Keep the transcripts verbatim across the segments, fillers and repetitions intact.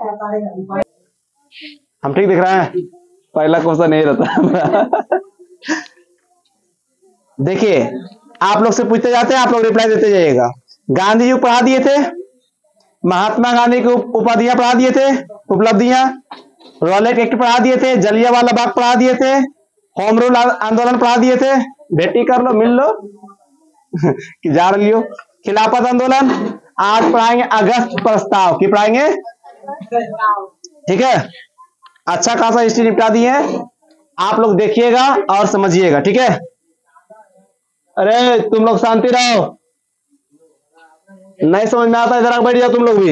हम ठीक दिख रहे हैं? पहला क्वेश्चन नहीं रहता। देखिए, आप लोग से पूछते जाते हैं, आप लोग रिप्लाई देते जाइएगा। गांधी जी पढ़ा दिए थे, महात्मा गांधी की उपाधियां पढ़ा दिए थे, उपलब्धियां, रॉलेट एक्ट पढ़ा दिए थे, जलियांवाला बाग पढ़ा दिए थे, होम रूल आंदोलन पढ़ा दिए थे। बेटी कर लो, मिल लो कि जान लियो। खिलाफत आंदोलन आज पढ़ाएंगे, अगस्त प्रस्ताव की पढ़ाएंगे, ठीक है। अच्छा खासा हिस्ट्री निपटा दी है, आप लोग देखिएगा और समझिएगा, ठीक है। अरे तुम लोग शांति रहो, नहीं समझ में आता इधर बैठ जाओ तुम लोग भी।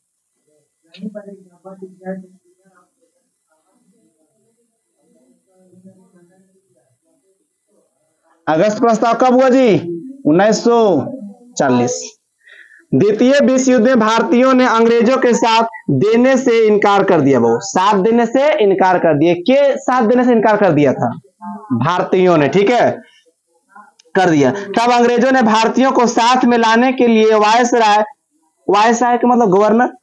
अगस्त प्रस्ताव कब हुआ जी? उन्नीस सौ चालीस। द्वितीय विश्व युद्ध में भारतीयों ने अंग्रेजों के साथ देने से इनकार कर दिया। वो साथ देने से इनकार कर दिया, के साथ देने से इनकार कर दिया था? भारतीयों ने, ठीक है, कर दिया। तब अंग्रेजों ने भारतीयों को साथ में लाने के लिए वायसराय, वायसराय का मतलब गवर्नर,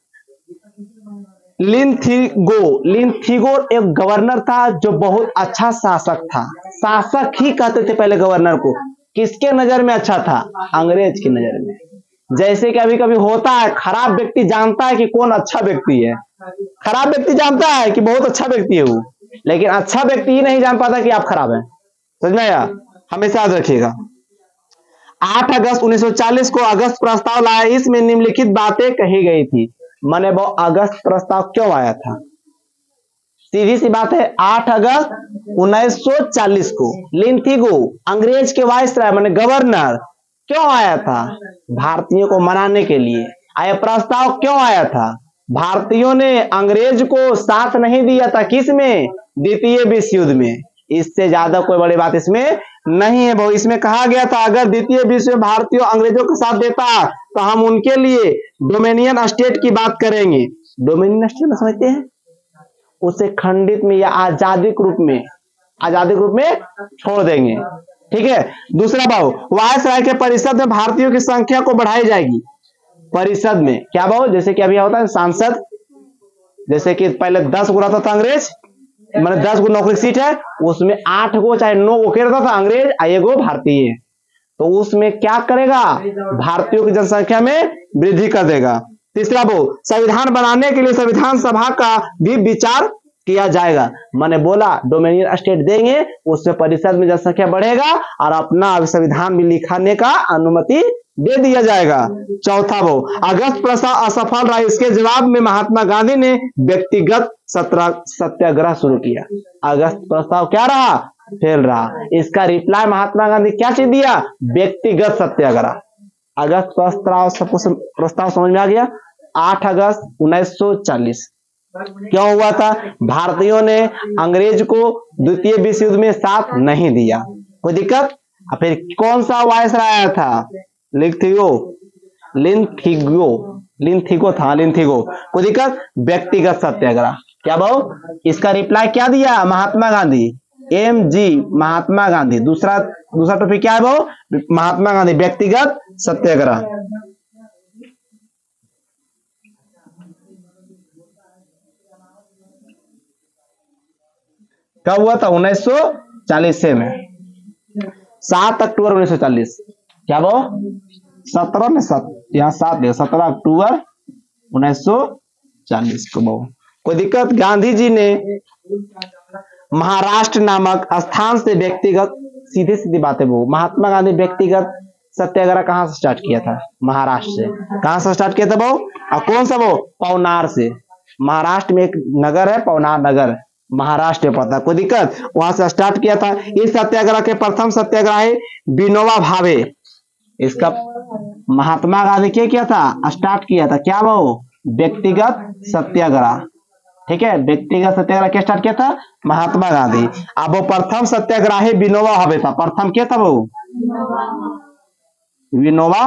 लिंथिगो, लिंथिगो एक गवर्नर था जो बहुत अच्छा शासक था। शासक ही कहते थे पहले गवर्नर को। किसके नजर में अच्छा था? अंग्रेज की नजर में। जैसे कि अभी कभी होता है, खराब व्यक्ति जानता है कि कौन अच्छा व्यक्ति है, खराब व्यक्ति जानता है कि बहुत अच्छा व्यक्ति है वो, लेकिन अच्छा व्यक्ति ही नहीं जान पाता कि आप खराब हैं। समझ में आया? हमेशा याद रखिएगा। आठ अगस्त उन्नीस सौ चालीस को अगस्त प्रस्ताव लाया, इसमें निम्नलिखित बातें कही गई थी। माने वो अगस्त प्रस्ताव क्यों आया था? सीधी सी बात है, आठ अगस्त उन्नीस सौ चालीस को लिंथिगो अंग्रेज के वायसराय माने गवर्नर क्यों आया था? भारतीयों को मनाने के लिए। आया प्रस्ताव क्यों आया था? भारतीयों ने अंग्रेज को साथ नहीं दिया था, किस में? द्वितीय विश्व युद्ध में। इससे ज्यादा कोई बड़ी बात इसमें नहीं है। वो इसमें कहा गया था अगर द्वितीय विश्व में भारतीयों अंग्रेजों के साथ देता तो हम उनके लिए डोमिनियन स्टेट की बात करेंगे। डोमिनियन स्टेट समझते हैं? उसे खंडित में या आजादी के रूप में, आजादी के रूप में छोड़ देंगे, ठीक है। दूसरा भाव, वायसराय के परिषद में भारतीयों की संख्या को बढ़ाई जाएगी। परिषद में क्या भाव? जैसे कि अभी होता है सांसद, जैसे कि पहले दस गो रहता था अंग्रेज, मतलब दस गो नौकरी सीट है, उसमें आठ गो चाहे नौ गो के रहता था अंग्रेज, एगो भारतीय। तो उसमें क्या करेगा? भारतीयों की जनसंख्या में वृद्धि कर देगा। तीसरा वो, संविधान बनाने के लिए संविधान सभा का भी विचार किया जाएगा। मैंने बोला डोमिनियन स्टेट देंगे, उससे परिषद में जनसंख्या बढ़ेगा और अपना संविधान में लिखाने का अनुमति दे दिया जाएगा। चौथा वो, अगस्त प्रस्ताव असफल रहा, इसके जवाब में महात्मा गांधी ने व्यक्तिगत सत्याग्रह शुरू किया। अगस्त प्रस्ताव क्या रहा? फेल रहा। इसका रिप्लाई महात्मा गांधी क्या चीज दिया? व्यक्तिगत सत्याग्रह। अगस्त प्रस्ताव सबको प्रस्ताव समझ में आ गया? आठ अगस्त उन्नीस सौ चालीस क्यों हुआ था? भारतीयों ने अंग्रेज को द्वितीय विश्व युद्ध में साथ नहीं दिया, कोई दिक्कत। फिर कौन सा वायसराय आया था? लिंथिगो, लिंथिगो, लिंथिगो था, लिंथिगो। कोई दिक्कत? व्यक्तिगत सत्याग्रह। क्या भाव? इसका रिप्लाई क्या दिया महात्मा गांधी? M G Mahatma Gandhi. दूसरा दूसरा टॉपिक क्या है भाव? महात्मा गांधी व्यक्तिगत सत्याग्रह। कब हुआ था? उन्नीस सौ चालीस में, सात अक्टूबर उन्नीस सौ चालीस। क्या वो सत्रह में सत यहाँ सात सत्रह अक्टूबर उन्नीस सौ चालीस को बहु कोई दिक्कत। गांधी जी ने महाराष्ट्र नामक स्थान से व्यक्तिगत, सीधी सीधी बातें वो, महात्मा गांधी व्यक्तिगत सत्याग्रह कहां से स्टार्ट किया था? महाराष्ट्र से। कहां से स्टार्ट किया था वो? और कौन सा वो? पवनार से। महाराष्ट्र में एक नगर है पवनार नगर, महाराष्ट्र में पड़ता है, कोई दिक्कत। वहां से स्टार्ट किया था। इस सत्याग्रह के प्रथम सत्याग्रही विनोबा भावे। इसका महात्मा गांधी क्या किया था? स्टार्ट किया था। क्या वो? व्यक्तिगत सत्याग्रह, ठीक है। व्यक्तिगत सत्याग्रह क्या स्टार्ट किया था? महात्मा गांधी। अब वो प्रथम सत्याग्रही विनोबा भावे था। प्रथम क्या था वो? विनोबा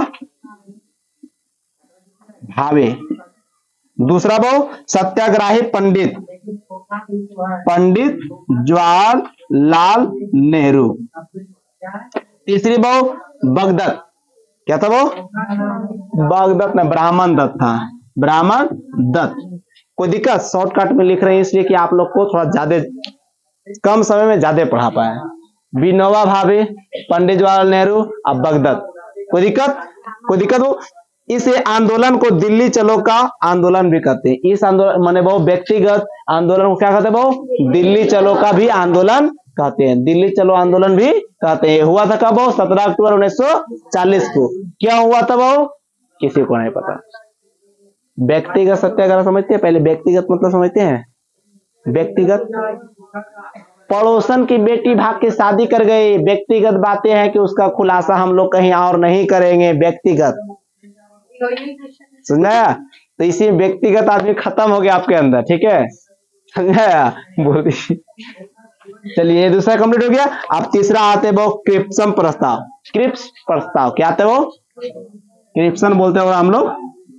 भावे। दूसरा वो सत्याग्रही पंडित पंडित जवाहरलाल नेहरू। तीसरी वो बगदत्त। क्या था वो? बगदत्त ना, ब्राह्मण दत्त था, ब्राह्मण दत्त। कोई दिक्कत? शॉर्टकट में लिख रहे हैं इसलिए कि आप लोग को थोड़ा ज्यादा कम समय में ज्यादा पढ़ा पाए। विनोबा भावे, पंडित जवाहरलाल नेहरू और भगदत्त। कोई दिक्कत? कोई दिक्कत हो? इस आंदोलन को दिल्ली चलो का आंदोलन भी कहते हैं। इस आंदोलन माने बहु व्यक्तिगत आंदोलन को क्या कहते हैं? बहु दिल्ली चलो का भी आंदोलन कहते हैं। दिल्ली चलो आंदोलन भी कहते हैं। हुआ था कब? सत्रह अक्टूबर उन्नीस सौ चालीस को। क्या हुआ था बहु? किसी को नहीं पता। व्यक्तिगत सत्याग्रह समझते हैं? पहले व्यक्तिगत मतलब समझते हैं? व्यक्तिगत, पड़ोसन की बेटी भाग के शादी कर गई, व्यक्तिगत बातें हैं कि उसका खुलासा हम लोग कहीं और नहीं करेंगे। व्यक्तिगत, समझाया? तो इसी व्यक्तिगत आदमी खत्म हो गया आपके अंदर। ठीक है, समझाया? बोल दीजिए। चलिए, दूसरा कंप्लीट हो गया। अब तीसरा आते हैं वो क्रिप्सन प्रस्ताव। क्रिप्स प्रस्ताव क्या आते हैं? वो क्रिप्सन बोलते हैं हम लोग।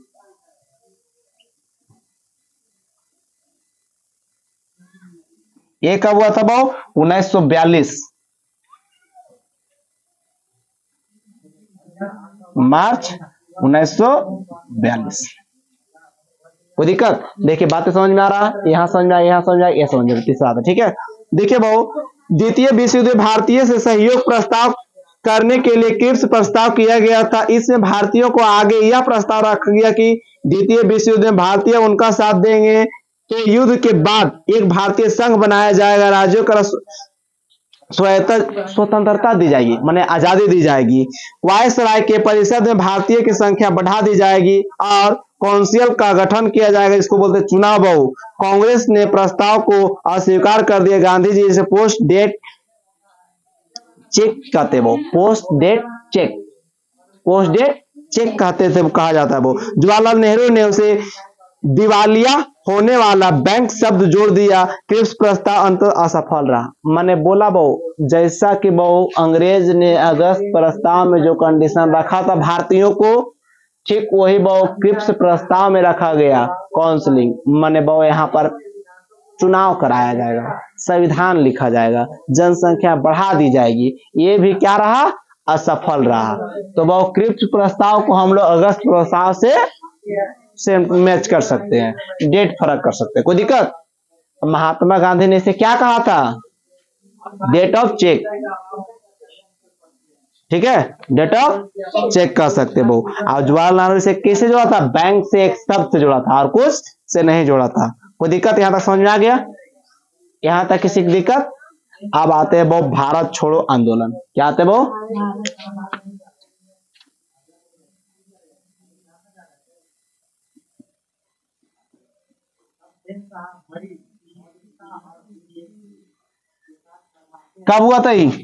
ये कब हुआ था? वो उन्नीस सौ बयालीस मार्च उन्नीस सौ बयालीस। कोई दिक्कत? देखिए बातें समझ में आ रहा है? यहाँ समझ में आया, यहाँ समझ में आया, ये समझ में तीसरा आता। ठीक है, देखिए बहु द्वितीय विश्व युद्ध भारतीय से सहयोग प्रस्ताव करने के लिए क्रिप्स प्रस्ताव किया गया था। इसमें भारतीयों को आगे यह प्रस्ताव रखा गया कि द्वितीय विश्व युद्ध में भारतीय उनका साथ देंगे तो युद्ध के बाद एक भारतीय संघ बनाया जाएगा, राज्यों का स्वतंत्रता दी जाएगी, माने आजादी दी जाएगी। वायसराय के परिषद में भारतीय की संख्या बढ़ा दी जाएगी और काउंसिल का गठन किया जाएगा, इसको बोलते हैं चुनाव बहु। कांग्रेस ने प्रस्ताव को अस्वीकार कर दिया। गांधी जी इसे पोस्ट डेट चेक कहते वो, post date check, post date check कहते थे, कहा जाता है वो। जवाहरलाल नेहरू ने उसे दिवालिया होने वाला बैंक शब्द जोड़ दिया। क्रिप्स प्रस्ताव अंत असफल रहा। मैंने बोला बहु जैसा कि बहु अंग्रेज ने अगस्त प्रस्ताव में जो कंडीशन रखा था भारतीयों को, ठीक वही बहु क्रिप्स प्रस्ताव में रखा गया। काउंसलिंग माने बहु यहाँ पर चुनाव कराया जाएगा, संविधान लिखा जाएगा, जनसंख्या बढ़ा दी जाएगी। ये भी क्या रहा? असफल रहा। तो बहु क्रिप्स प्रस्ताव को हम लोग अगस्त प्रस्ताव से से मैच कर सकते हैं, डेट फर्क कर सकते हैं। कोई दिक्कत? महात्मा गांधी ने इसे क्या कहा था? Date of check. ठीक है, डेट ऑफ चेक कर सकते हैं वो। और जवाहरलाल नेहरू से कैसे जोड़ा था? बैंक से एक शब्द से जोड़ा था और कुछ से नहीं जोड़ा था। कोई दिक्कत? यहां तक समझ में आ गया? यहां तक किसी की दिक्कत? अब आते हैं वो भारत छोड़ो आंदोलन। क्या आते हैं वो? कब हुआ था ये?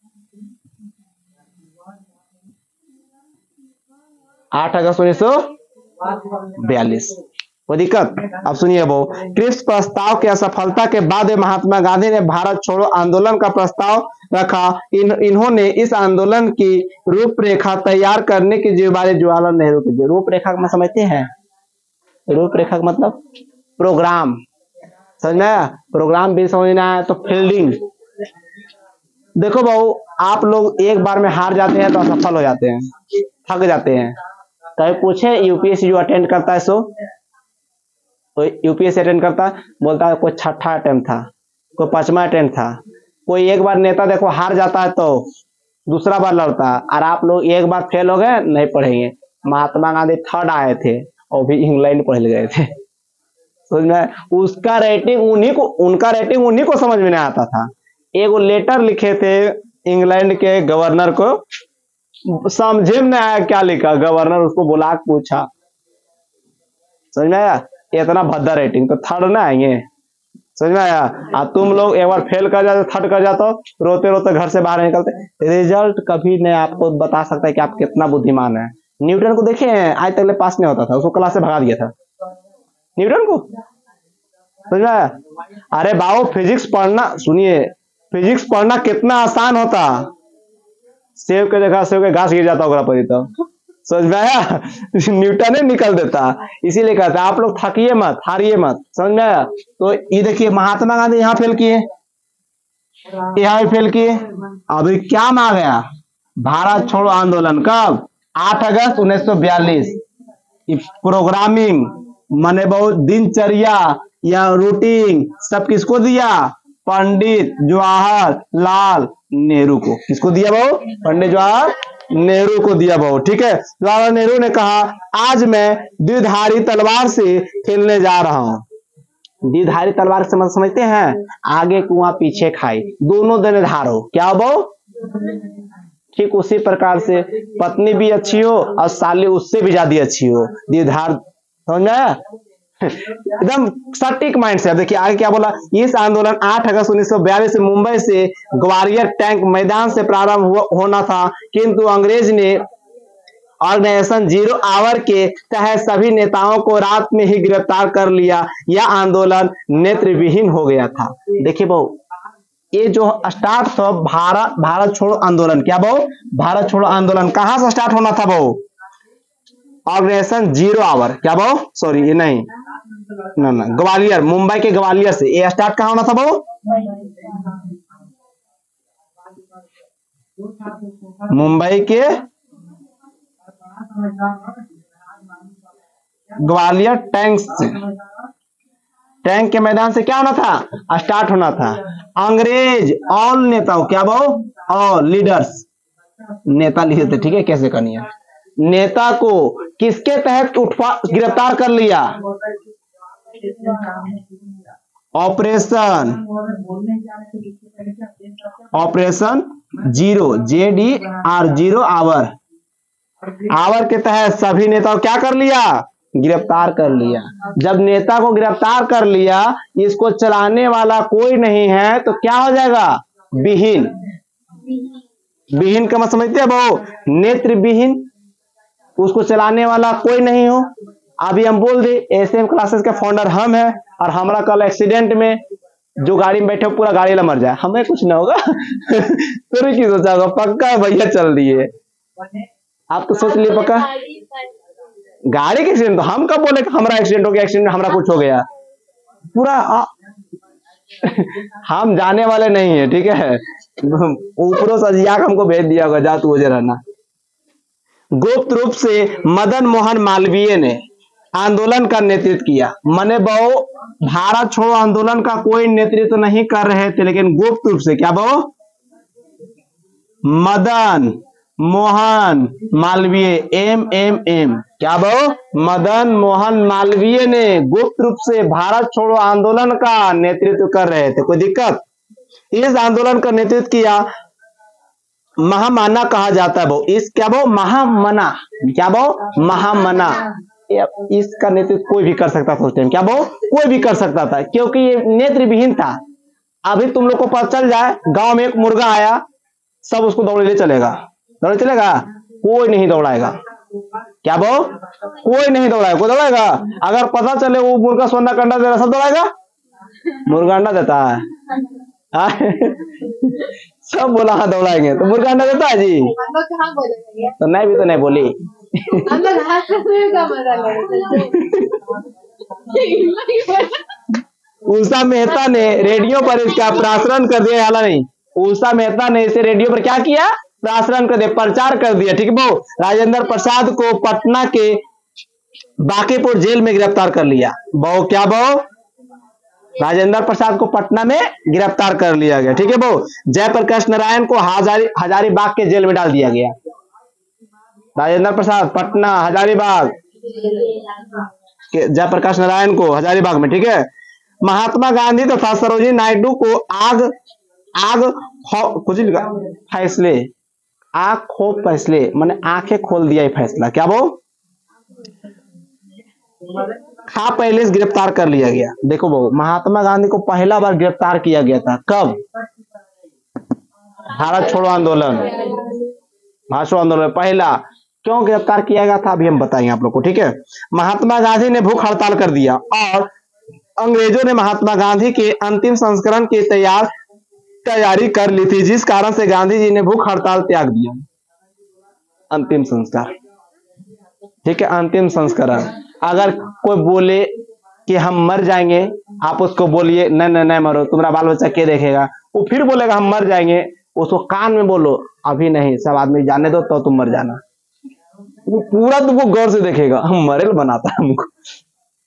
आठ अगस्त उन्नीस सौ बयालीस। कोई दिक्कत? अब सुनिए वो क्रिप्स प्रस्ताव की असफलता के बाद महात्मा गांधी ने भारत छोड़ो आंदोलन का प्रस्ताव रखा। इन इन्होंने इस आंदोलन की रूपरेखा तैयार करने की जिम्मेदारी जवाहरलाल नेहरू की दी। रूपरेखा में समझते हैं? रूपरेखा का मतलब प्रोग्राम, समझ में आया? प्रोग्राम भी समझना है तो फील्डिंग। देखो बहु आप लोग एक बार में हार जाते हैं तो असफल हो जाते हैं, थक जाते हैं। कभी पूछे यूपीएससी जो अटेंड करता है सो, तो यूपीएससी अटेंड करता बोलता है कोई छठा अटेम्प्ट था, कोई पांचवा अटेम्प्ट था। कोई एक बार नेता देखो हार जाता है तो दूसरा बार लड़ता है, और आप लोग एक बार फेल हो गए नहीं पढ़ेंगे। महात्मा गांधी थर्ड आए थे और भी इंग्लैंड पढ़ गए थे। समझ में? उसका रेटिंग उन्हीं को, उनका रेटिंग उन्हीं को समझ में नहीं आता था। एक वो लेटर लिखे थे इंग्लैंड के गवर्नर को, समझे में नहीं आया क्या लिखा। गवर्नर उसको बुला के पूछा, समझ में आया? इतना भद्दा रेटिंग तो थर्ड ना आएंगे, समझ में आया? आ तुम लोग एक बार फेल कर जाते, थर्ड कर जाते, रोते रोते घर से बाहर निकलते। रिजल्ट कभी नहीं आपको बता सकता है कि आप कितना बुद्धिमान है। न्यूटन को देखे हैं, आज तक पास नहीं होता था, उसको क्लास से भगा दिया था न्यूटन को, समझ में आया? अरे बाबू फिजिक्स पढ़ना, सुनिए फिजिक्स पढ़ना कितना आसान होता। सेब के जगह सेब के घास गिर जाता होगा पर, तो समझ में आया? न्यूटन ही निकल देता। इसीलिए कहता है आप लोग थकिए मत, हारिए मत, समझ में आया? तो ये देखिए महात्मा गांधी यहाँ फेल किए, यहाँ भी फेल किए। अभी क्या में आ गया? भारत छोड़ो आंदोलन। कब? आठ अगस्त उन्नीस सौ बयालीस। प्रोग्रामिंग माने बहुत दिनचर्या या रूटीन सब किसको दिया? पंडित जवाहरलाल नेहरू को। किसको दिया भाऊ? पंडित जवाहर नेहरू को दिया भाऊ। ठीक है, जवाहरलाल नेहरू ने कहा आज मैं द्विधारी तलवार से खेलने जा रहा हूं। द्विधारी तलवार से मतलब समझते हैं? आगे कुआं पीछे खाई, दोनों धनुर्धार हो। क्या भाऊ? ठीक उसी प्रकार से पत्नी भी अच्छी हो और साली उससे भी ज्यादा अच्छी हो, द्विधार। समझ में? एकदम सटीक माइंड से। देखिए आगे क्या बोला, इस आंदोलन आठ अगस्त उन्नीस सौ बयालीस से मुंबई से ग्वालियर टैंक मैदान से प्रारंभ हो, होना था, किंतु अंग्रेज ने ऑर्गेनाइजेशन जीरो आवर के तहत सभी नेताओं को रात में ही गिरफ्तार कर लिया। यह आंदोलन नेत्रविहीन हो गया था। देखिए बहु, ये जो स्टार्ट था भारत भारत छोड़ो आंदोलन। क्या बहु? भारत छोड़ो आंदोलन कहां से स्टार्ट होना था बहु? Organization zero hour. क्या बहु? सॉरी ये नहीं ना ना ग्वालियर, मुंबई के ग्वालियर से ये स्टार्ट कहां होना था बहु? मुंबई के ग्वालियर टैंक से, टैंक के मैदान से क्या होना था? स्टार्ट होना था। अंग्रेज ऑल नेताओं, क्या बहु? ऑल लीडर्स, नेता लिखे थे। ठीक है, कैसे करनी है? नेता को किसके तहत उठवा गिरफ्तार कर लिया? Operation operation zero, J D R zero hour hour के तहत सभी नेताओं क्या कर लिया? गिरफ्तार कर लिया। जब नेता को गिरफ्तार कर लिया, इसको चलाने वाला कोई नहीं है तो क्या हो जाएगा? विहीन। विहीन का मतलब समझते हैं बहु? नेत्र विहीन, उसको चलाने वाला कोई नहीं हो। अभी हम बोल दे एसएम क्लासेस का फाउंडर हम है और हमारा कल एक्सीडेंट में जो गाड़ी में बैठे पूरा गाड़ी ला मर जाए, हमें कुछ ना होगा। तो की सोचा होगा? पक्का भैया चल दिए, आप तो सोच लिए पक्का गाड़ी का एक्सीडेंट। तो हम कब बोले हमारा एक्सीडेंट हो गया, एक्सीडेंट हमारा कुछ हो गया पूरा आ, हम जाने वाले नहीं है। ठीक है, ऊपरों से अजिया हमको भेज दिया होगा, जा तू वजह रहना। गुप्त रूप से मदन मोहन मालवीय ने आंदोलन का नेतृत्व किया। मने बहु भारत छोड़ो आंदोलन का कोई नेतृत्व नहीं कर रहे थे, लेकिन गुप्त रूप से क्या बहु? Madan Mohan Malviya, M M M क्या बहु? मदन मोहन मालवीय ने गुप्त रूप से भारत छोड़ो आंदोलन का नेतृत्व कर रहे थे। कोई दिक्कत? इस आंदोलन का नेतृत्व किया महामना कहा जाता है बहु। इस क्या बहु? महामना। क्या बहु? महामना। इसका नेतृत्व कोई भी कर सकता था उस टाइम। क्या बहु? कोई भी कर सकता था, क्योंकि ये नेत्र विहीन था। अभी तुम लोग को पता चल जाए गांव में एक मुर्गा आया, सब उसको दौड़े ले चलेगा। दौड़े चलेगा? कोई नहीं दौड़ाएगा। क्या बहु? कोई नहीं दौड़ाएगा। कोई दौड़ाएगा? अगर पता चले वो मुर्गा सोना का अंडा दे रहा, सब दौड़ाएगा? मुर्गा अंडा देता है सब बोला हाँ दौड़ाएंगे, तो मुर्गा अंडा देता है जी? तो नहीं भी तो नहीं बोली। उषा मेहता ने रेडियो पर इसका प्रसारण कर दिया। हाला नहीं, उषा मेहता ने इसे रेडियो पर क्या किया? प्रसारण कर दिया, प्रचार कर दिया। ठीक है बहु। राजेंद्र प्रसाद को पटना के बांकीपुर जेल में गिरफ्तार कर लिया। बहु क्या बहु? राजेंद्र प्रसाद को पटना में गिरफ्तार कर लिया गया। ठीक है बहु। जयप्रकाश नारायण को हजारी हजारीबाग के जेल में डाल दिया गया। राजेंद्र प्रसाद पटना हजारीबाग, जयप्रकाश नारायण को हजारीबाग में। ठीक है। महात्मा गांधी तथा तो सरोजिनी नायडू को आग आग कुछ फैसले आग खो फैसले माने आंखें खोल दिया फैसला। क्या वो खा पहले से गिरफ्तार कर लिया गया। देखो बहु, महात्मा गांधी को पहला बार गिरफ्तार किया गया था कब? भारत छोड़ो आंदोलन, भारत छोड़ो आंदोलन पहला। क्यों गिरफ्तार किया गया था अभी हम बताएंगे आप लोग को। ठीक है। महात्मा गांधी ने भूख हड़ताल कर दिया और अंग्रेजों ने महात्मा गांधी के अंतिम संस्करण की तैयार तैयारी कर ली थी, जिस कारण से गांधी जी ने भूख हड़ताल त्याग दिया। अंतिम संस्कार, ठीक है, अंतिम संस्करण। अगर कोई बोले कि हम मर जाएंगे, आप उसको बोलिए नहीं नहीं नहीं मरो, तुम्हारा बाल बच्चा क्या देखेगा। वो फिर बोलेगा हम मर जाएंगे, उसको कान में बोलो अभी नहीं, सब आदमी जाने दो तो तुम मर जाना। वो पूरा तुमको गौर से देखेगा, हम मरेल बनाता हमको।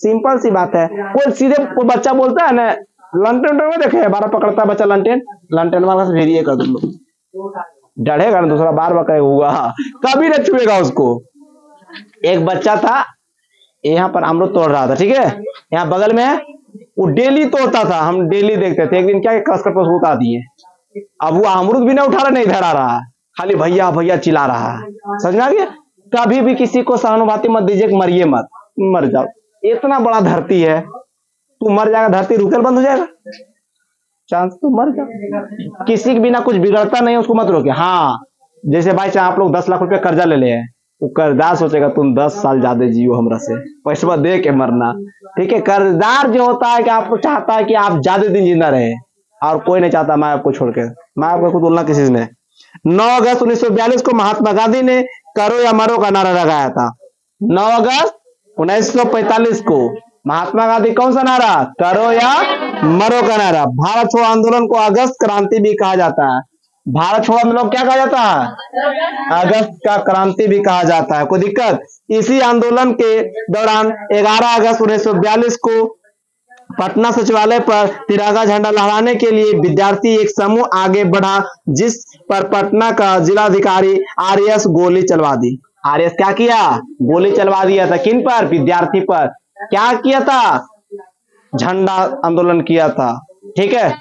सिंपल सी बात है। कोई सीधे कोई बच्चा बोलता है ना, लंटेन में देखे बारह पकड़ता है बच्चा लंटेन, लंटेन वाला से भेजिए कर दो, डरेगा ना दूसरा बार बार हुआ, कभी नहीं छुएगा उसको। एक बच्चा था यहाँ पर अमरूद तोड़ रहा था, ठीक है, यहाँ बगल में है, वो डेली तोड़ता था, हम डेली देखते थे। एक दिन क्या कस कर उठा दिए, अब वो अमरूद भी नहीं उठा रहा, नहीं धरा रहा, खाली भैया भैया चिल्ला रहा है। समझ में आ गया? कभी भी किसी को सहानुभूति मत दीजिए कि मरिए मत, मर जाओ, इतना बड़ा धरती है, तू मर जाएगा धरती रुकल बंद हो जाएगा, चांस तो मर जाओ। किसी के बिना कुछ बिगड़ता नहीं, उसको मत रोके। हाँ, जैसे भाई चाहे आप लोग दस लाख रुपए कर्जा ले ले, वो कर्जदार सोचेगा तुम दस साल ज्यादा जियो हमरा से, पैसा दे के मरना, ठीक है। कर्जदार जो होता है कि आपको चाहता है कि आप ज्यादा दिन जिंदा रहे, और कोई नहीं चाहता मैं आपको छोड़ के, मैं आपको तुलना किसी ने। नौ अगस्त उन्नीस सौ बयालीस को महात्मा गांधी ने करो या मरो का नारा लगाया था। नौ अगस्त उन्नीस सौ पैंतालीस को महात्मा गांधी कौन सा नारा, करो या मरो का नारा। भारत छोड़ो आंदोलन को अगस्त क्रांति भी कहा जाता है। भारत छोड़ो आंदोलन क्या कहा जाता है, अगस्त का क्रांति भी कहा जाता है, कोई दिक्कत। इसी आंदोलन के दौरान ग्यारह अगस्त उन्नीस सौ बयालीस को पटना सचिवालय पर तिरंगा झंडा लहराने के लिए विद्यार्थी एक समूह आगे बढ़ा, जिस पर पटना का जिलाधिकारी आर एस गोली चलवा दी। आर एस क्या किया, गोली चलवा दिया था, किन पर, विद्यार्थी पर। क्या किया था, झंडा आंदोलन किया था, ठीक है।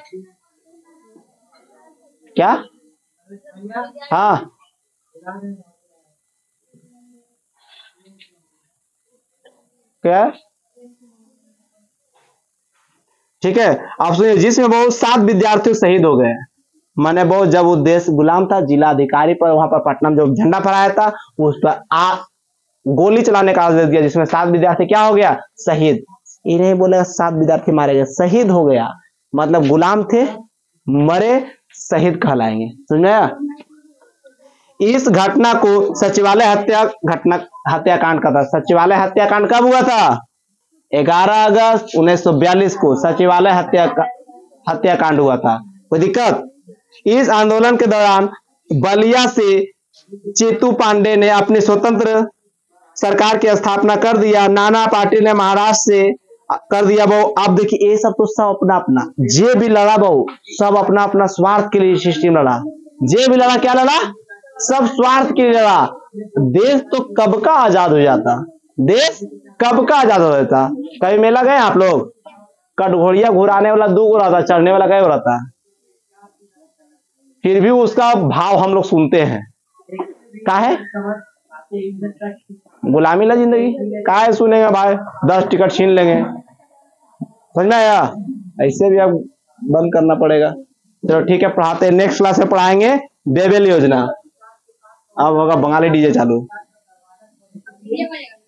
क्या, हाँ, क्या, ठीक है। आप सुनिए, जिसमें बहुत सात विद्यार्थी शहीद हो गए। माने बहुत, जब वो देश गुलाम था, जिलाधिकारी पर वहां पर पटना में जो झंडा फहराया था उस पर आ गोली चलाने का आदेश दिया, जिसमें सात विद्यार्थी क्या हो गया, शहीद। ये नहीं बोलेगा सात विद्यार्थी मारे गए, शहीद हो गया, मतलब गुलाम थे, मरे, शहीद कहलाएंगे। समझ में आया? इस घटना को सचिवालय हत्या घटना हत्याकांड का था। सचिवालय हत्याकांड कब हुआ था, ग्यारह अगस्त उन्नीस सौ बयालीस को सचिवालय हत्या हत्याकांड हुआ था, कोई दिक्कत। इस आंदोलन के दौरान बलिया से चेतू पांडे ने अपनी स्वतंत्र सरकार की स्थापना कर दिया। नाना पाटिल ने महाराष्ट्र से कर दिया। बहु अब देखिए, ये सब तो सब अपना अपना, जे भी लड़ा बहु सब अपना अपना स्वार्थ के लिए सिस्टम लड़ा, जे भी लड़ा क्या लड़ा, सब स्वार्थ के लिए लड़ा। देश तो कब का आजाद हो जाता, देश कब का आजाद हो जाता। कभी मेला गए आप लोग, कटघोड़िया घुराने वाला दो गो रहता, चढ़ने वाला गए रहता, फिर भी उसका भाव हम लोग सुनते हैं। का है गुलामी ला जिंदगी, का है सुनेंगे भाई, दस टिकट छीन लेंगे। समझ में आया? ऐसे भी अब बंद करना पड़ेगा। चलो ठीक है, पढ़ाते हैं, नेक्स्ट क्लास में पढ़ाएंगे बेबेल योजना। अब होगा बंगाली डीजे चालू।